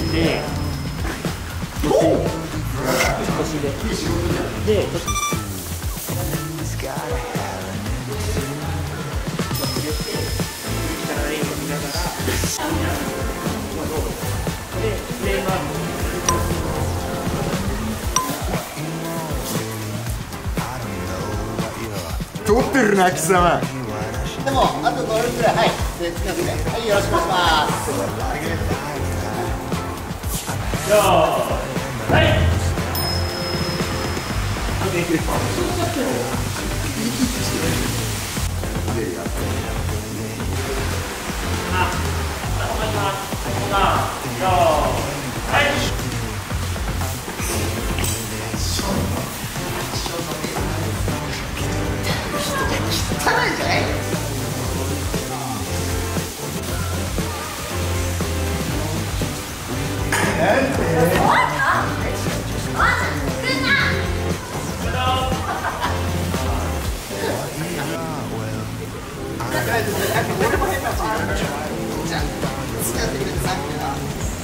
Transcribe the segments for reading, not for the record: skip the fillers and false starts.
で腰でちょっと撮ってるな貴様。 でもあと5分くらい。はい。で次の組はい、よろしくお願いします。 よーはい。 汚いんじゃない？俺も変な人いるからじゃあ付き合ってくれてさっきな。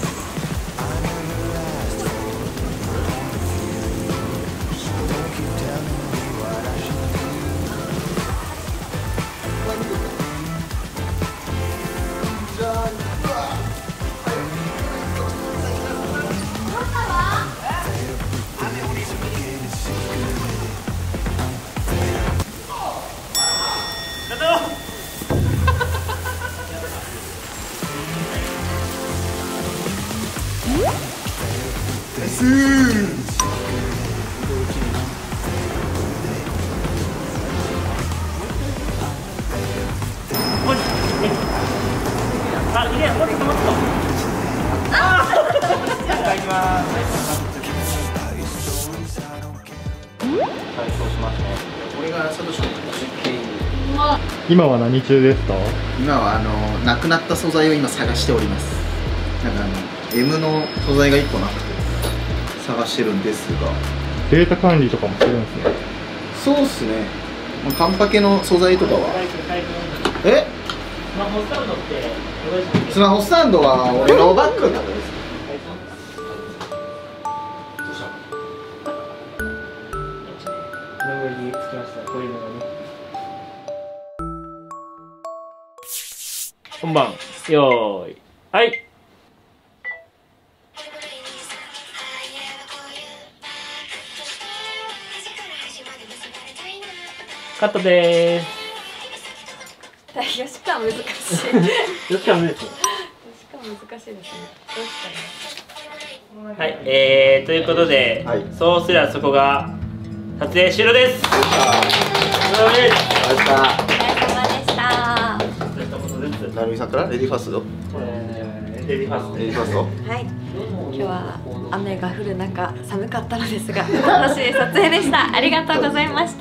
今は何中ですか？ 今はなくなった素材を今探しております。なんかM の素材が1個なくて探してるんですが、 データ管理とかもするんですね。 そうっすね。カンパケの素材とかはスマホスタンドってスマホスタンドは俺のバッグの中です。 メモリーつきました。こういうのがね。本番よーいはい。カットでーす。 吉川難しい。 吉川難しい。 吉川難しいですね。どうしたらはい、ということで、 はい、 そうすりゃそこが撮影終了です。お疲れ様でした。 なるみさんからレディーファースト。 レディーファースト。 レディーファースト。 はい。今日は雨が降る中寒かったのですが楽しい撮影でした。ありがとうございました。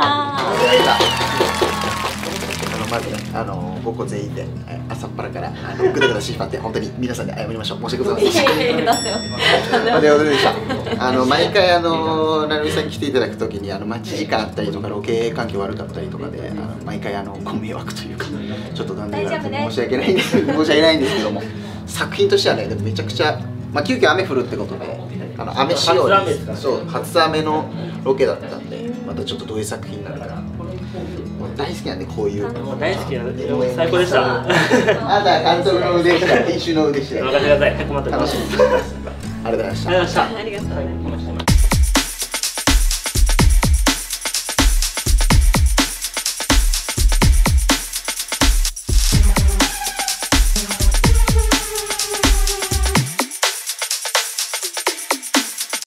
まず 5個全員で朝っぱらからぐだぐだしまって本当に皆さんで謝りましょう。申し訳ございません。でした毎回なるみさんに来ていただくときに待ち時間あったりとかロケ環境悪かったりとかで毎回ご迷惑というかちょっと残念ながら申し訳ないんですけども、作品としてはねでもめちゃくちゃ急遽雨降るってことで雨仕様にそう初雨のロケだったんでまたちょっとどういう作品になるか大好きなんでこういう大好きなんで最高でした。 あとは監督の腕次第編集の腕次第任せてください。 楽しみにしてます。ありがとうございました。 ありがとうございました。